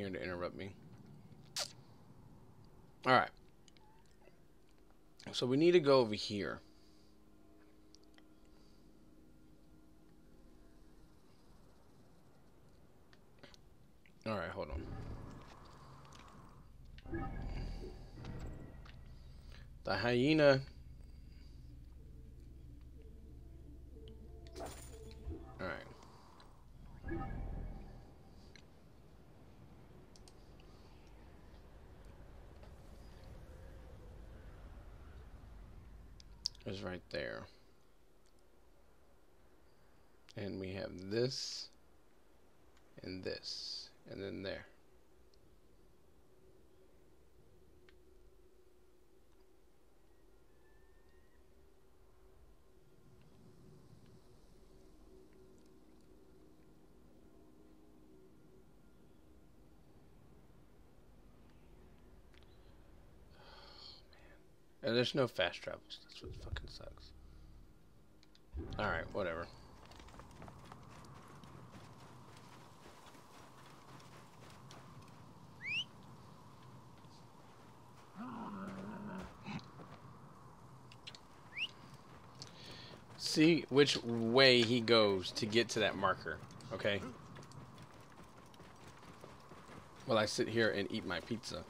here to interrupt me. Alright. So we need to go over here. Alright, hold on. The hyena. Alright. It's right there. And we have this. And this. And then there. And there's no fast travels. That's what fucking sucks. Alright, whatever. See which way he goes to get to that marker, okay? While I sit here and eat my pizza.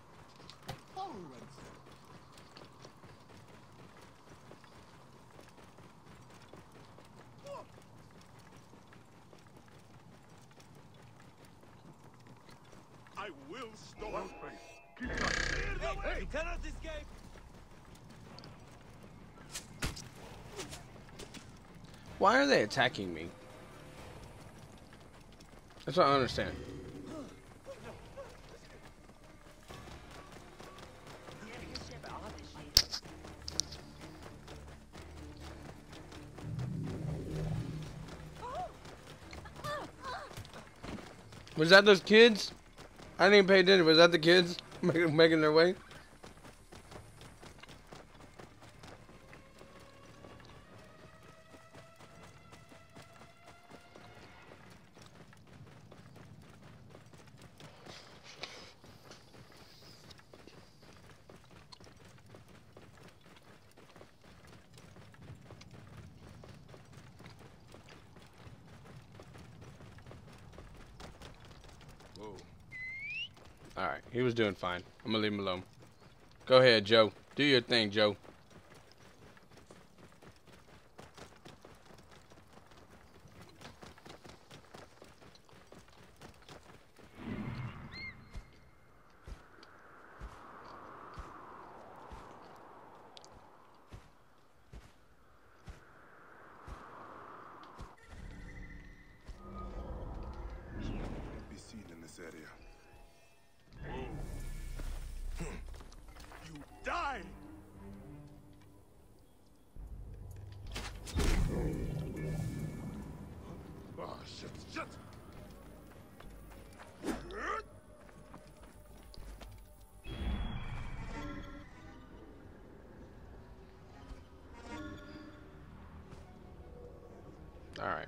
I will stop. Hey, you cannot escape. Why are they attacking me? That's what I don't understand. Was that those kids? I didn't even pay attention. Was that the kids making their way? Alright, he was doing fine. I'm gonna leave him alone. Go ahead, Joe. Do your thing, Joe. Be seen in this area. You die! Ah, shit! Alright.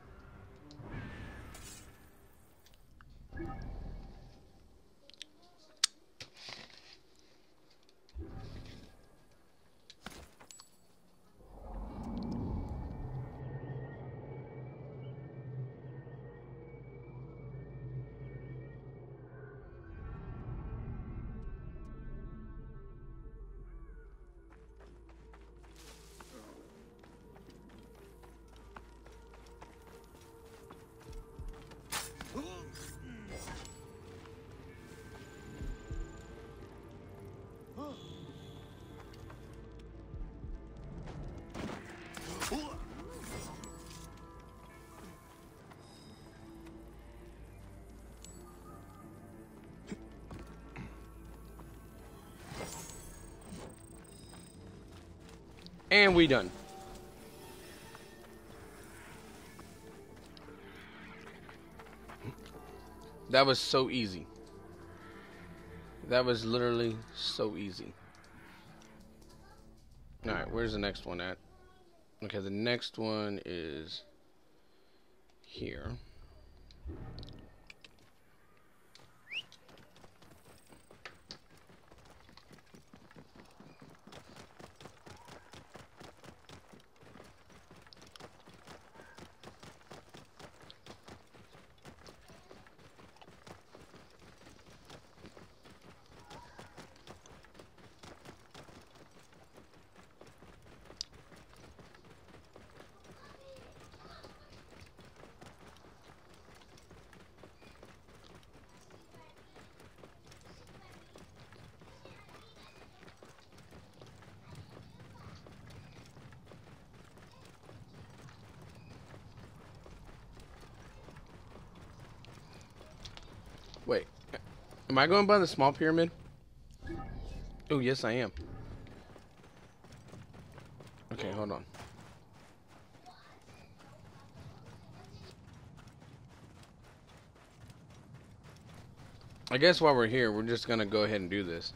And we done. That was so easy. That was literally so easy. Alright, where's the next one at? Okay, the next one is here. Wait. Am I going by the small pyramid? Oh, yes, I am. Okay, hold on. I guess while we're here, we're just gonna go ahead and do this.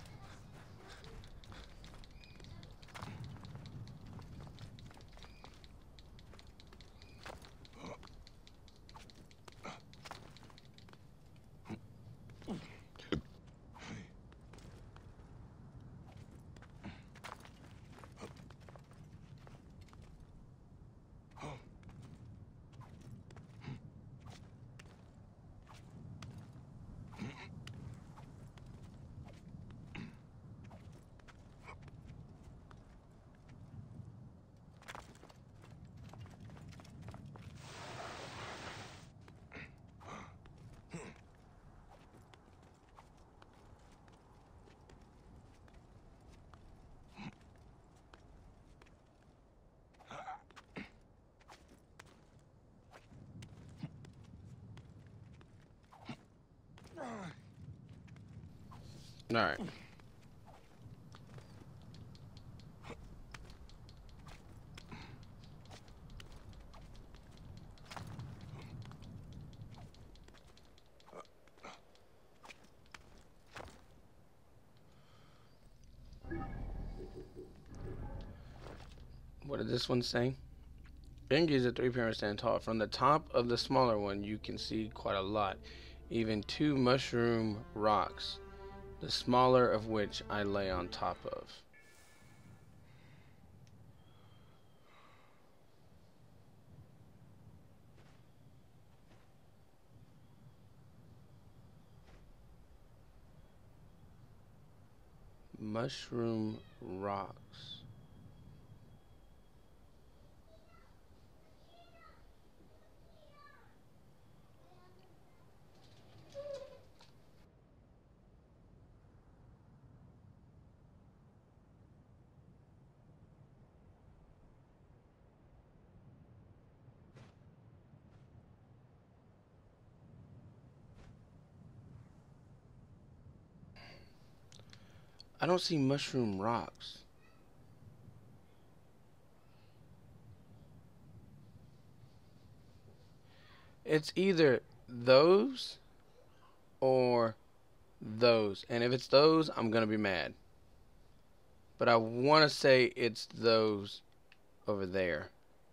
All right. What did this one say? Benji's a 3 pyramid stand tall. From the top of the smaller one, you can see quite a lot, even 2 mushroom rocks, the smaller of which I lay on top of. Mushroom rocks. I don't see mushroom rocks. It's either those or those. And if it's those, I'm going to be mad. But I want to say it's those over there.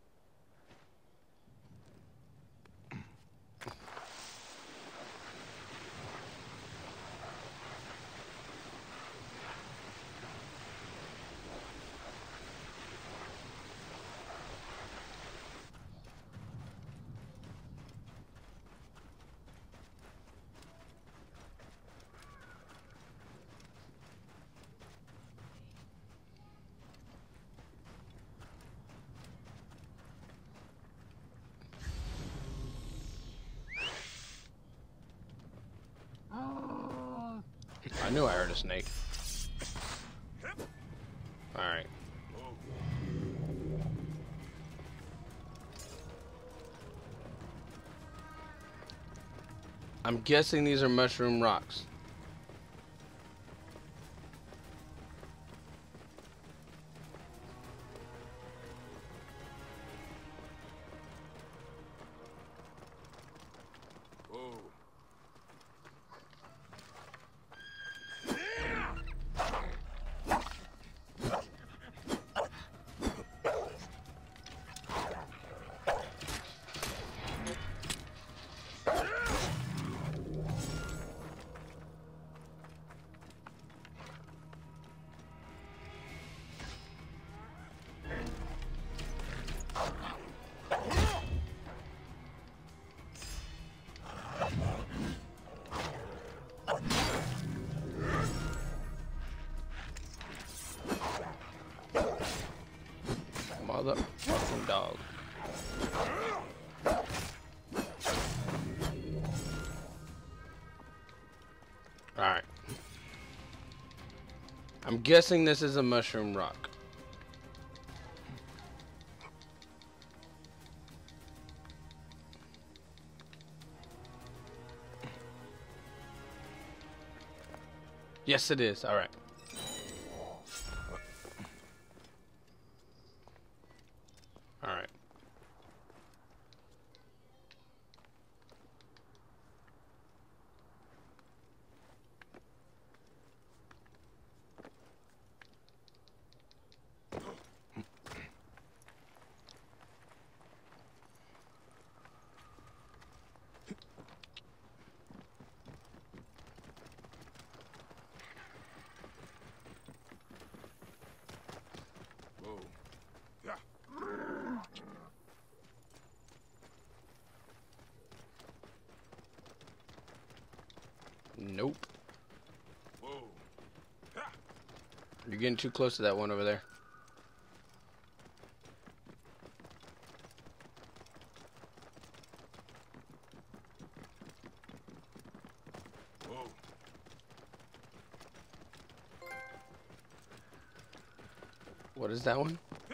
I knew I heard a snake. Alright. I'm guessing these are mushroom rocks. Motherfucking dog. Alright. I'm guessing this is a mushroom rock. Yes, it is. All right. All right. Whoa. Yeah. Nope. Whoa. Yeah. You're getting too close to that one over there. Whoa. What is that one? Yeah.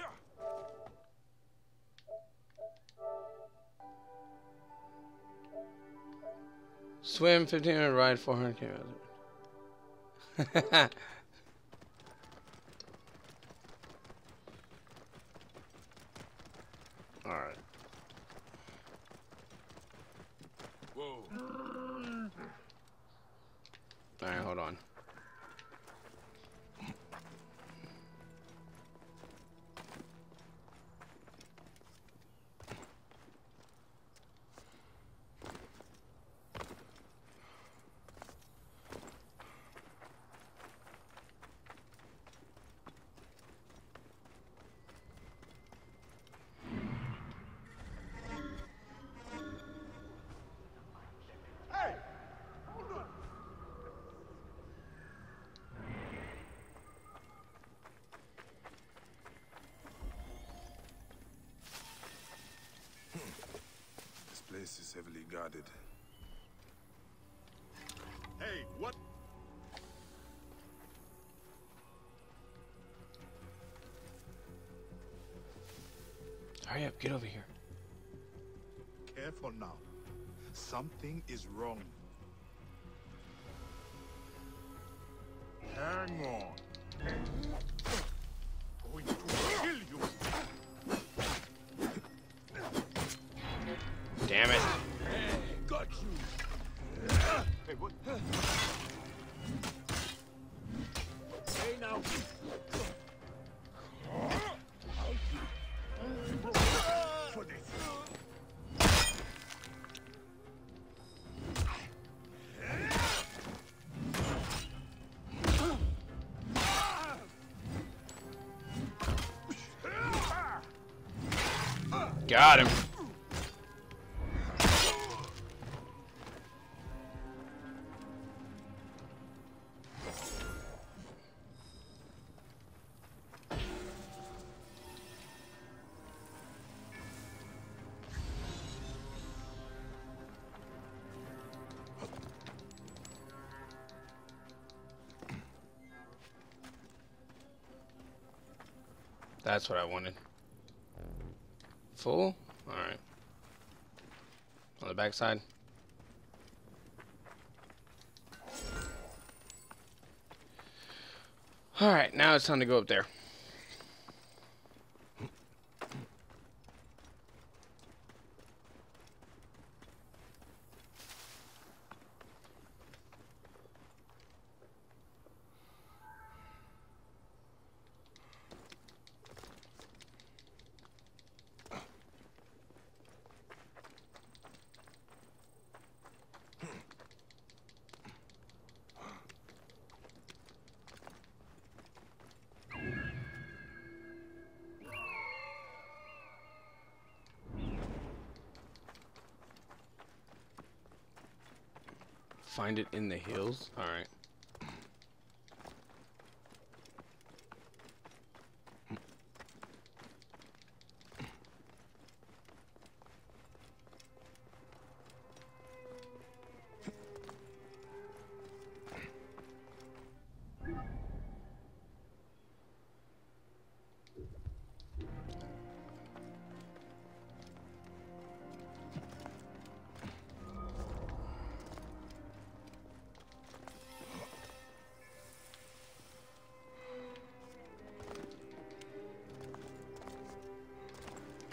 Swim 1500, ride 400 kilometers. All right. Whoa. All right, hold on. Hey! Hold on. This place is heavily guarded. Hey, what? Hurry up, get over here. Careful now. Something is wrong. Hang on. Going to kill you. Damn it. Got you. Hey, what? Hey, now. For this. Got him. That's what I wanted. Full? Alright. On the backside. Alright, now it's time to go up there. Find it in the hills? Alright.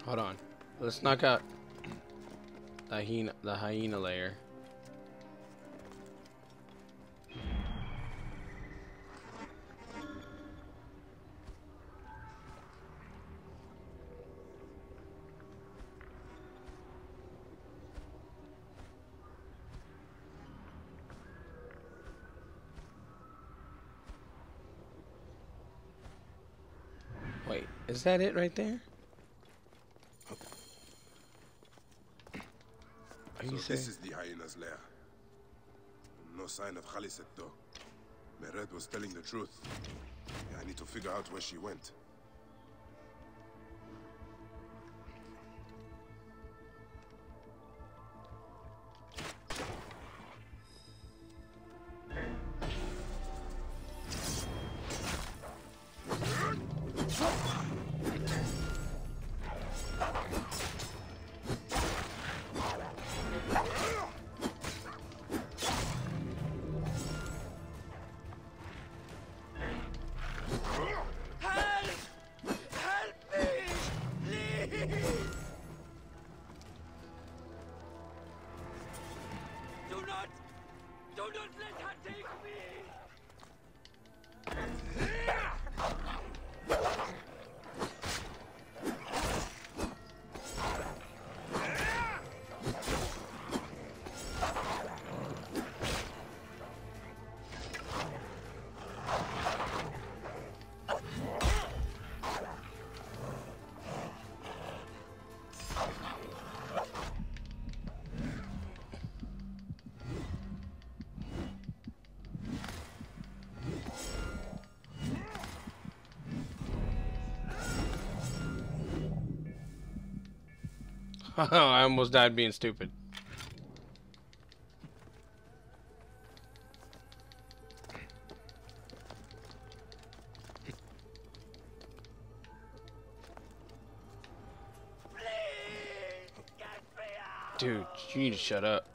Hold on. Let's knock out the hyena layer. Wait, is that it right there? Are you So this is the hyena's lair. No sign of Khaliset though. Meret was telling the truth. Yeah, I need to figure out where she went. Do not let her take me! I almost died being stupid. Dude, you need to shut up.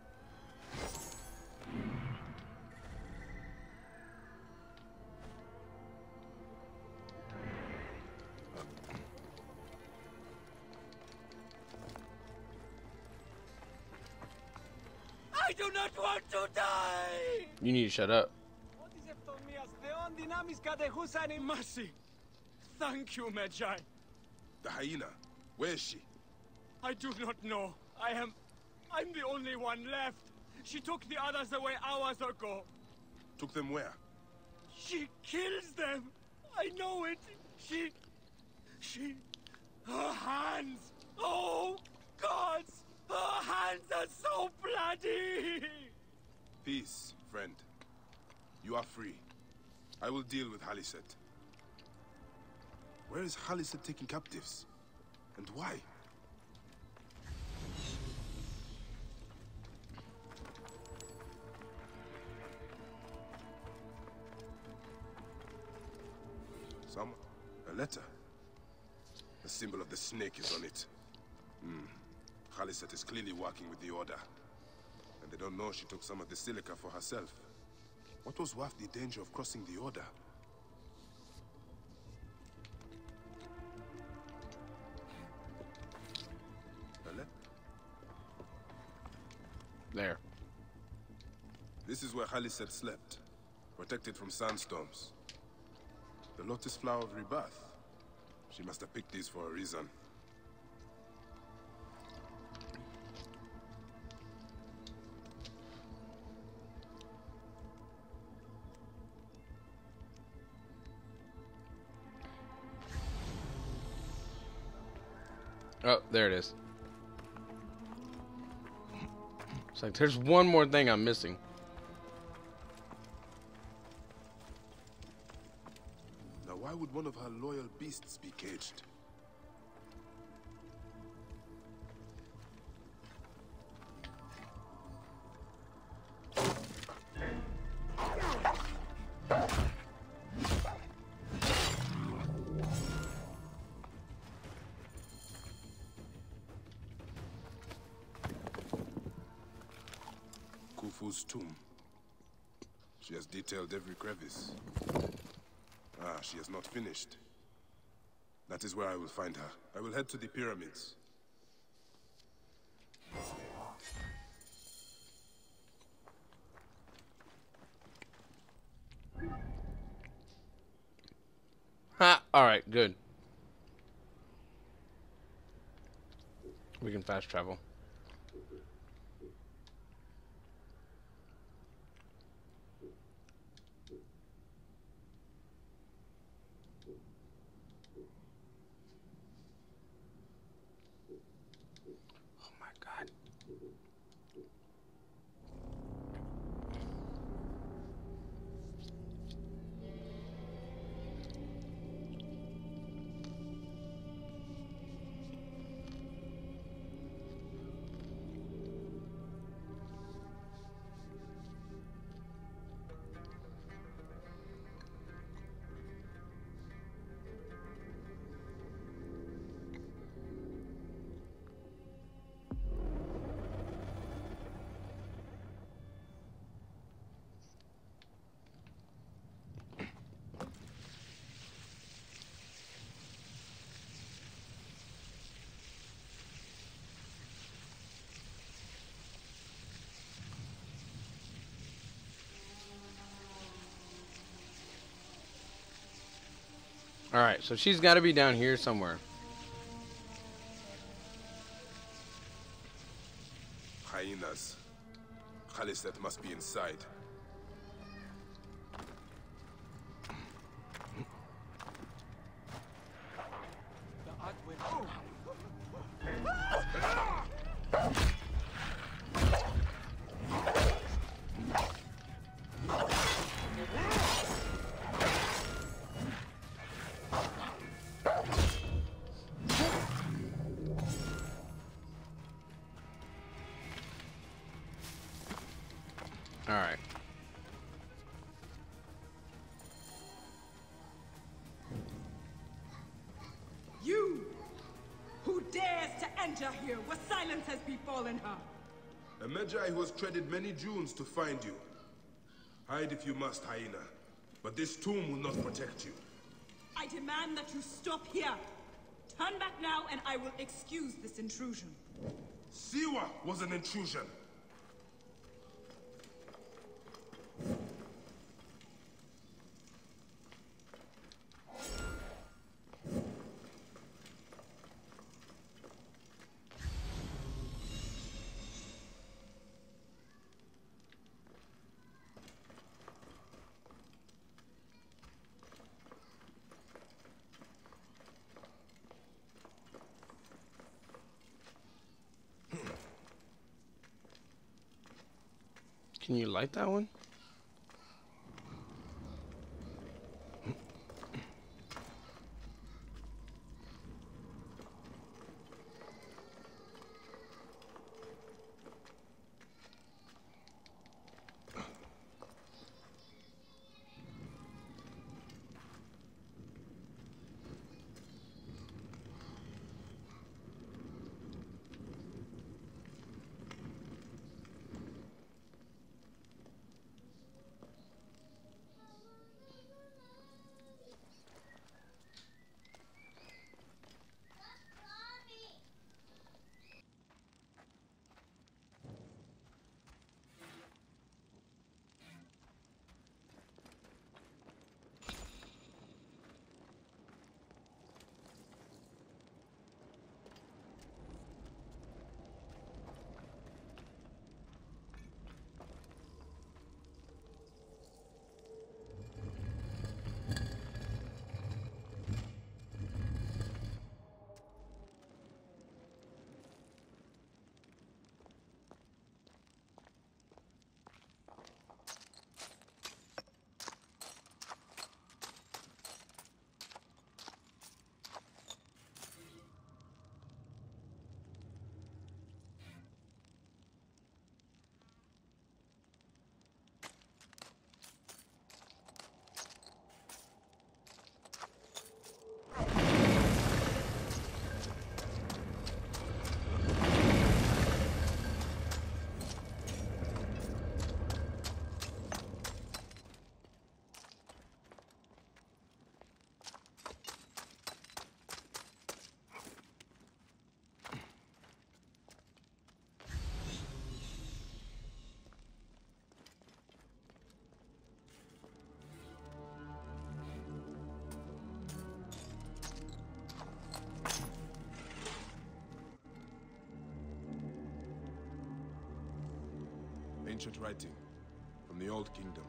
I do not want to die! You need to shut up. Mercy. Thank you, Magi. The hyena. Where is she? I do not know. I'm the only one left. She took the others away hours ago. Took them where? She kills them. I know it. Her hands. Oh, gods. Her hands are so bloody. Peace, friend. You are free. I will deal with Khaliset. Where is Khaliset taking captives? And why? A letter. The symbol of the snake is on it. Khaliset is clearly working with the Order. And they don't know she took some of the silica for herself. What was worth the danger of crossing the Order? There. This is where Khaliset slept, protected from sandstorms. The lotus flower of rebirth. She must have picked these for a reason. Oh, there it is. It's like there's one more thing I'm missing. Now, why would one of her loyal beasts be caged? Khufu's tomb. She has detailed every crevice. Ah, she has not finished. That is where I will find her. I will head to the pyramids. Ha! Alright, good. We can fast travel. Oh my god. Alright, so she's got to be down here somewhere. Hyenas. Khaliset must be inside. Alright. You! Who dares to enter here where silence has befallen her? A Magi who has treaded many dunes to find you. Hide if you must, Hyena. But this tomb will not protect you. I demand that you stop here. Turn back now and I will excuse this intrusion. Siwa was an intrusion. Can you light that one? ancient writing from the Old Kingdom.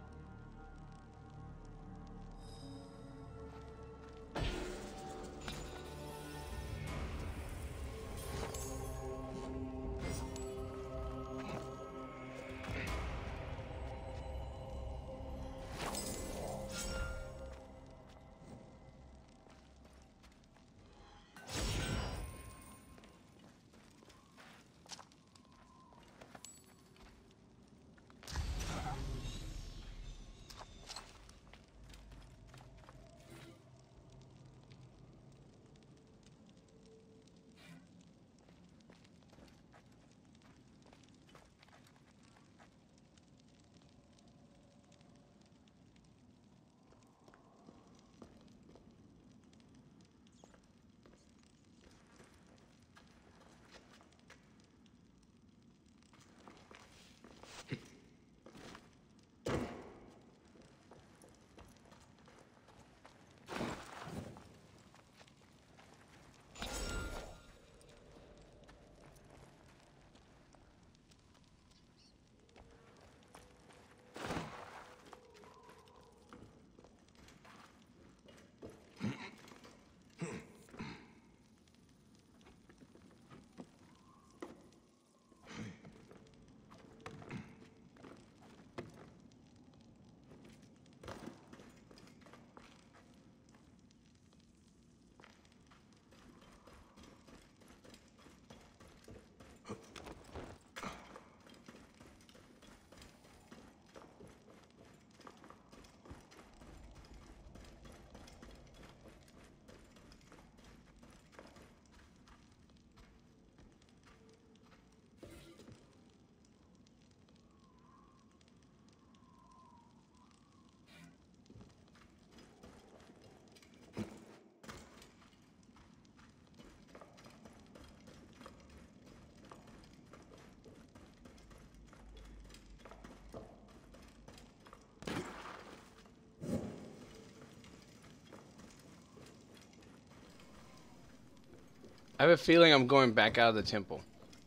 I have a feeling I'm going back out of the temple.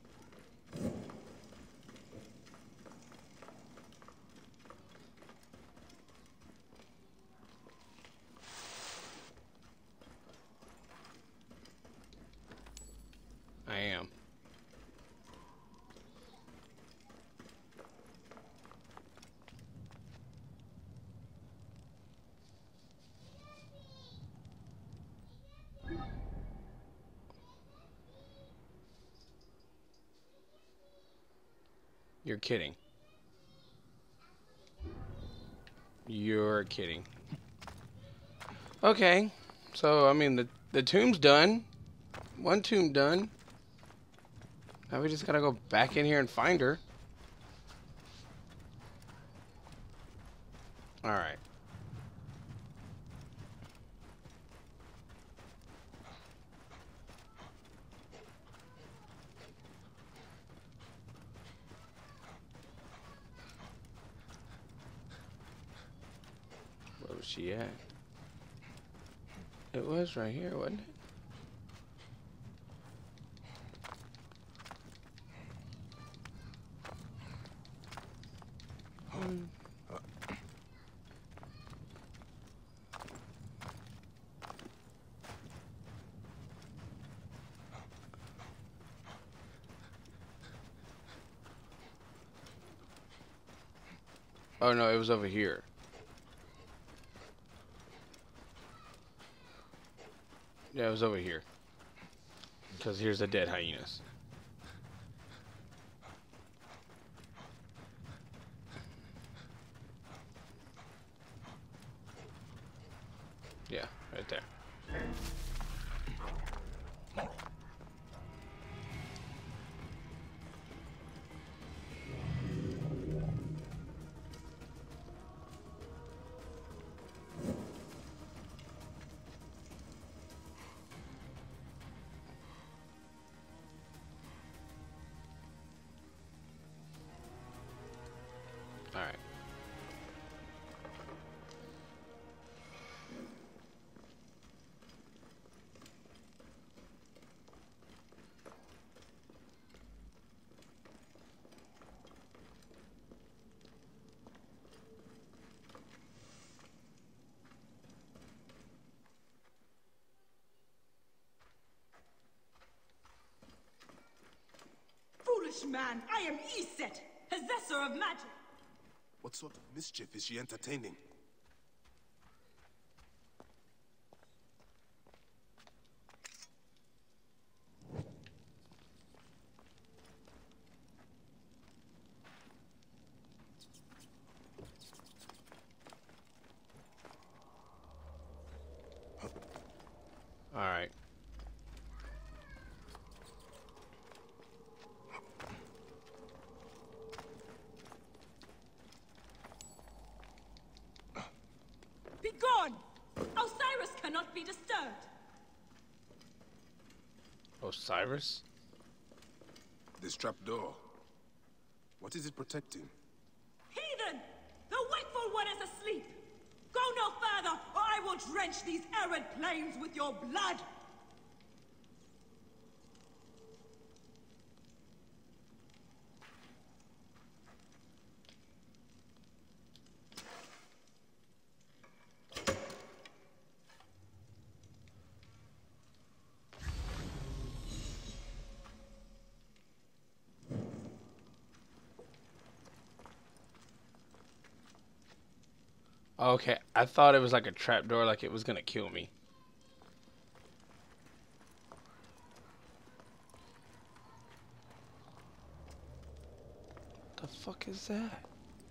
I am. You're kidding. You're kidding. Okay. So, I mean, the tomb's done. One tomb done. Now we just gotta go back in here and find her. Alright. Where was she at? It was right here, wasn't it? Oh no, it was over here. Yeah, it was over here. Because here's the dead hyenas. Yeah, right there. Alright. man. I am Iset, possessor of magic. What sort of mischief is she entertaining? All right. Be gone! Osiris cannot be disturbed. Osiris? This trapdoor. What is it protecting? Heathen! The wakeful one is asleep! Go no further, or I will drench these arid plains with your blood! Okay, I thought it was like a trapdoor, like it was gonna kill me. The fuck is that?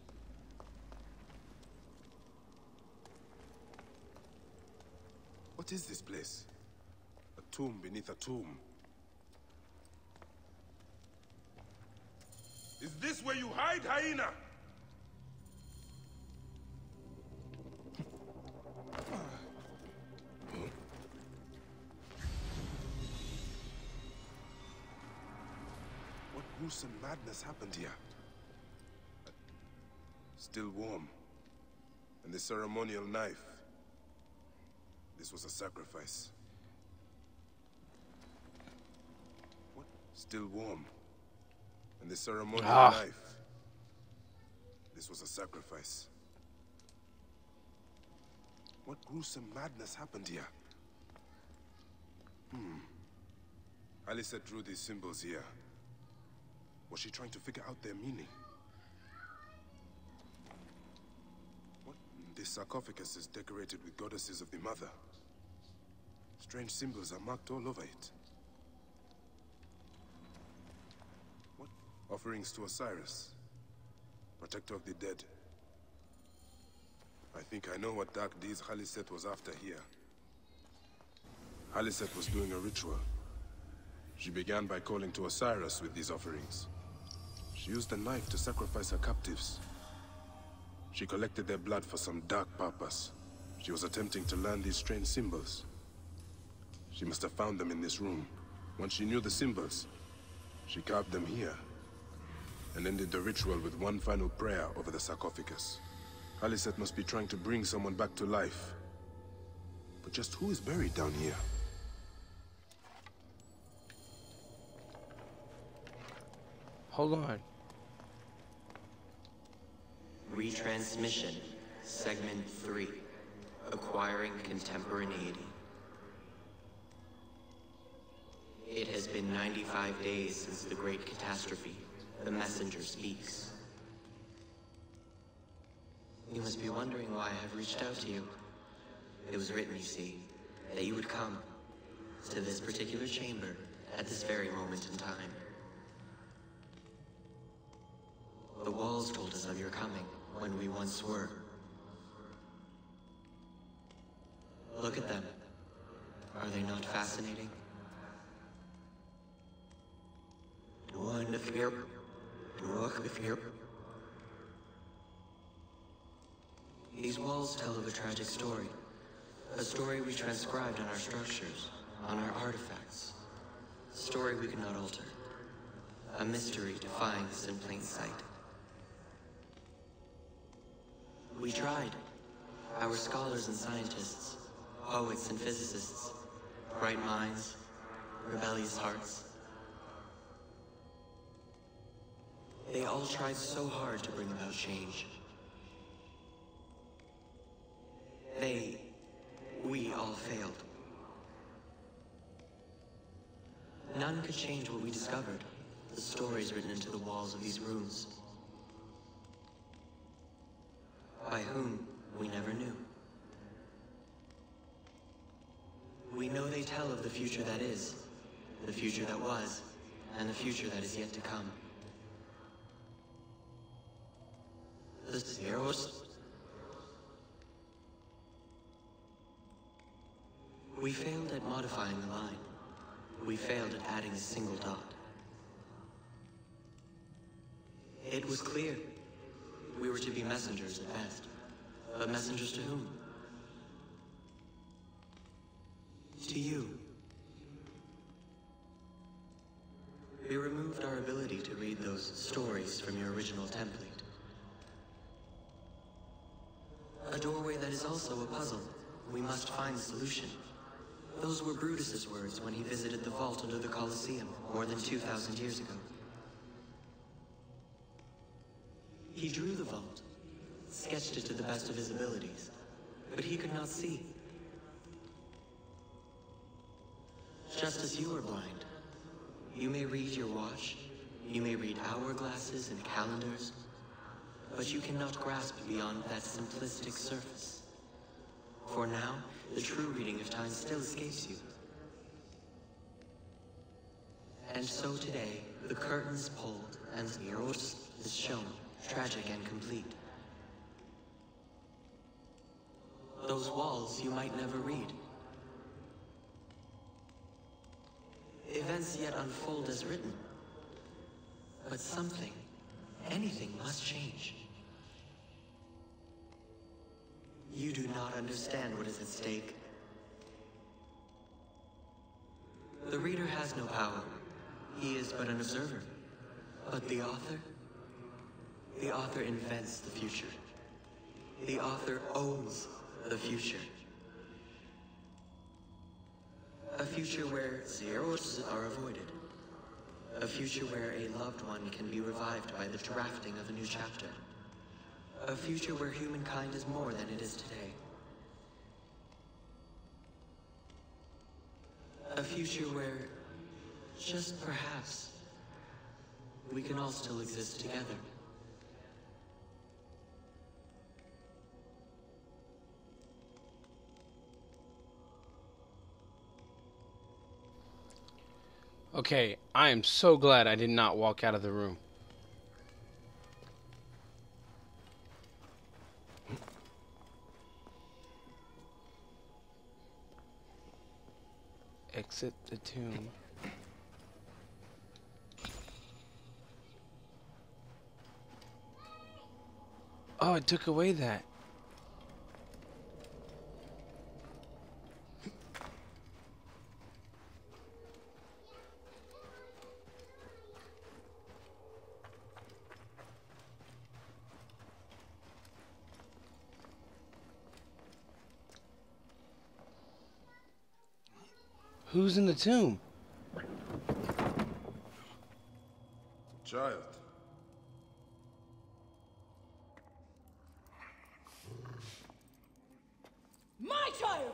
What is this place? A tomb beneath a tomb. Is this where you hide, hyena? What gruesome madness happened here? Still warm. And the ceremonial knife. This was a sacrifice. What? Still warm. And the ceremonial knife. This was a sacrifice. What gruesome madness happened here? Alicet drew these symbols here. Was she trying to figure out their meaning? What? This sarcophagus is decorated with goddesses of the Mother. Strange symbols are marked all over it. What? Offerings to Osiris, protector of the dead. I think I know what dark deeds Khaliset was after here. Khaliset was doing a ritual. She began by calling to Osiris with these offerings. She used a knife to sacrifice her captives. She collected their blood for some dark purpose. She was attempting to learn these strange symbols. She must have found them in this room. Once she knew the symbols, she carved them here, and ended the ritual with one final prayer over the sarcophagus. Khaliset must be trying to bring someone back to life. But just who is buried down here? Hold on. Retransmission, Segment 3. Acquiring Contemporaneity. It has been 95 days since the Great Catastrophe. The messenger speaks. You must be wondering why I have reached out to you. It was written, you see, that you would come to this particular chamber at this very moment in time. The walls told us of your coming when we once were. Look at them. Are they not fascinating? These walls tell of a tragic story. A story we transcribed on our structures, on our artifacts. A story we could not alter. A mystery defying us in plain sight. We tried. Our scholars and scientists, poets and physicists, bright minds, rebellious hearts. They all tried so hard to bring about change. We all failed. None could change what we discovered. the stories written into the walls of these rooms. By whom, we never knew. We know they tell of the future that is, the future that was, and the future that is yet to come. The Zeros. We failed at modifying the line. We failed at adding a single dot. It was clear. We were to be messengers at best. But messengers to whom? To you. We removed our ability to read those stories from your original template. A doorway that is also a puzzle. We must find the solution. Those were Brutus's words when he visited the vault under the Colosseum more than 2,000 years ago. He drew the vault, sketched it to the best of his abilities, but he could not see. Just as you are blind, you may read your watch, you may read hourglasses and calendars, but you cannot grasp beyond that simplistic surface. For now, the true reading of time still escapes you. And so today, the curtain is pulled, and the Eros is shown, tragic and complete. Those walls you might never read. Events yet unfold as written. But something, anything must change. You do not understand what is at stake. The reader has no power. He is but an observer. But the author invents the future. The author owns the future. A future where zeros are avoided. A future where a loved one can be revived by the drafting of a new chapter. A future where humankind is more than it is today. A future where, just perhaps, we can all still exist together. Okay, I am so glad I did not walk out of the room. Exit the tomb. Oh, it took away that. Who's in the tomb? Child. My child!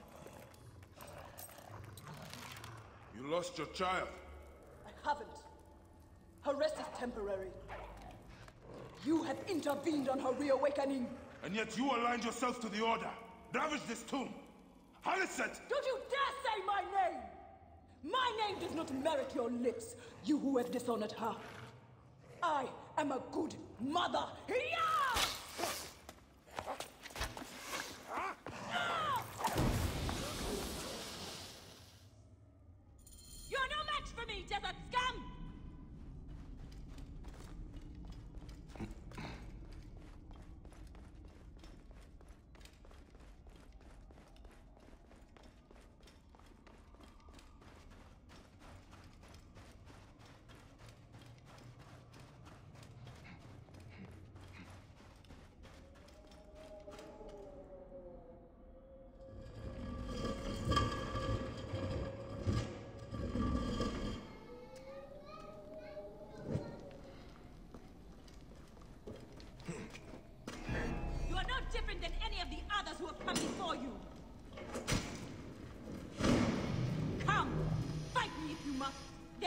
You lost your child. I haven't. Her rest is temporary. You have intervened on her reawakening. And yet you aligned yourself to the Order. Ravaged this tomb. Halisset! Don't you dare say my name! My name does not merit your lips, you who have dishonored her. I am a good mother. Yeah! You're no match for me, desert scum!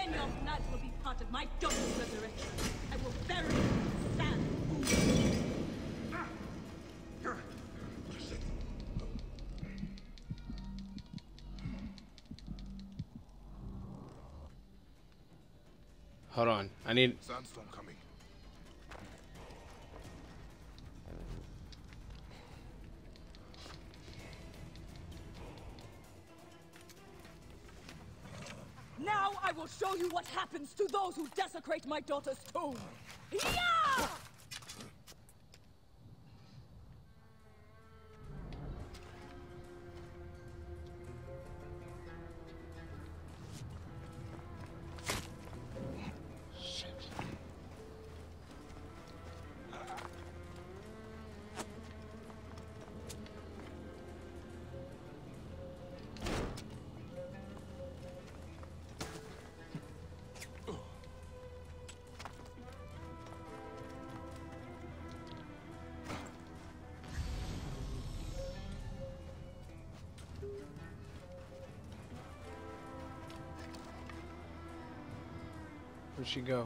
Then your blood will be part of my daughter's resurrection. I will bury it in sand. Hold on. I need... Sandstorm coming. Now I will show you what happens to those who desecrate my daughter's tomb. Yeah! Where'd she go?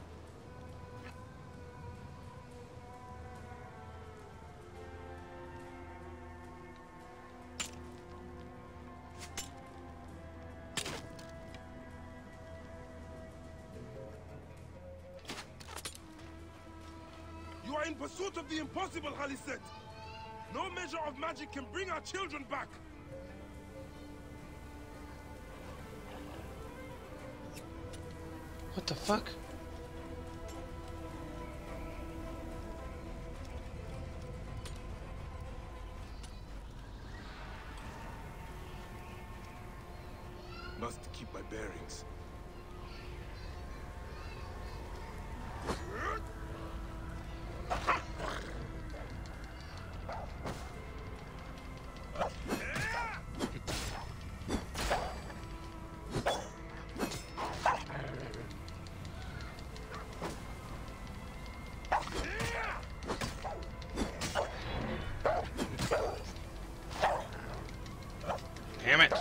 You are in pursuit of the impossible, Khaliset. No measure of magic can bring our children back. What the fuck? Must keep my bearings. Damn it.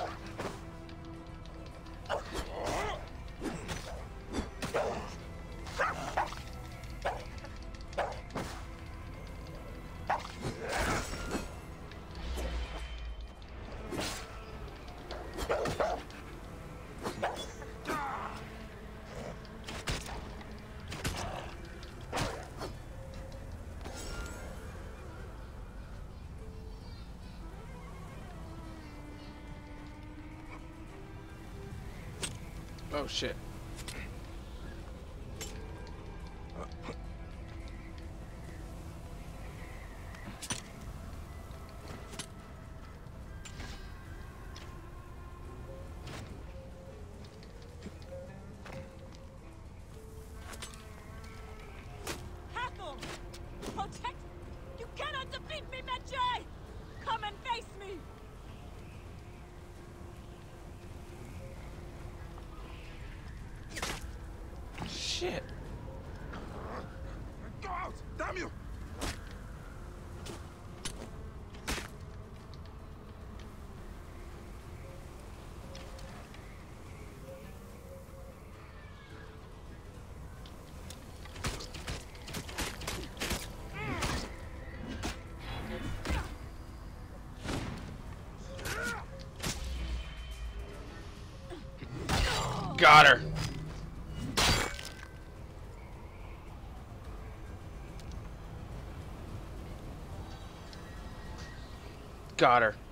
Oh shit. Hathor! Protect! You cannot defeat me, Medjay! Come and face me! Shit. Go out! Damn you! Got her. Got her.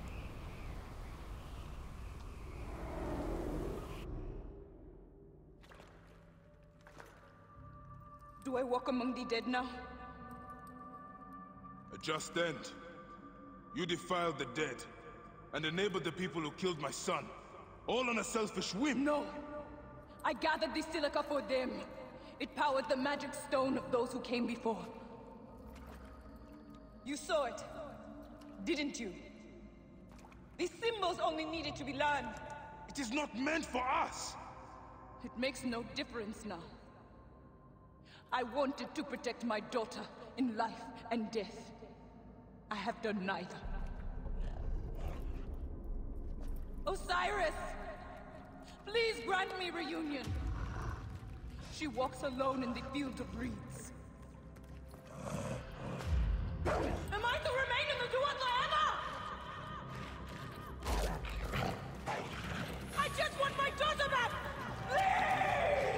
Do I walk among the dead now? A just end. You defiled the dead and enabled the people who killed my son. All on a selfish whim. No! I gathered the silica for them. It powered the magic stone of those who came before. You saw it, didn't you? The symbols only needed to be learned. It is not meant for us. It makes no difference now. I wanted to protect my daughter in life and death. I have done neither. Osiris! Please grant me reunion. She walks alone in the field of reeds. Am I to remain in the Duat forever? I just want my daughter back! Please!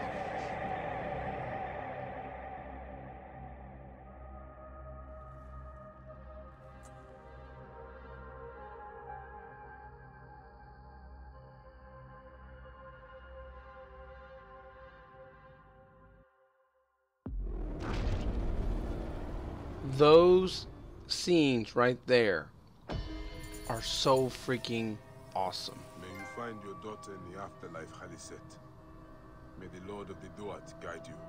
Those scenes right there are so freaking awesome. May you find your daughter in the afterlife, Khaliset. May the Lord of the Duat guide you.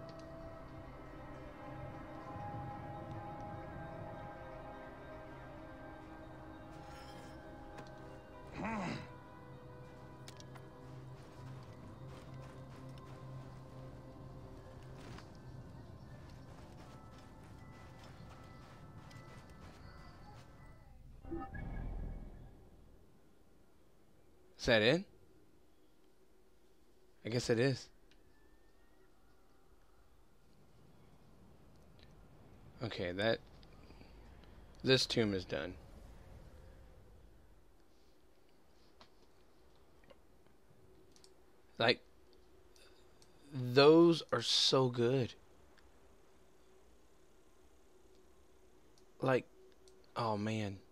Is that it? I guess it is. Okay, this tomb is done. Like, those are so good. Like, oh man.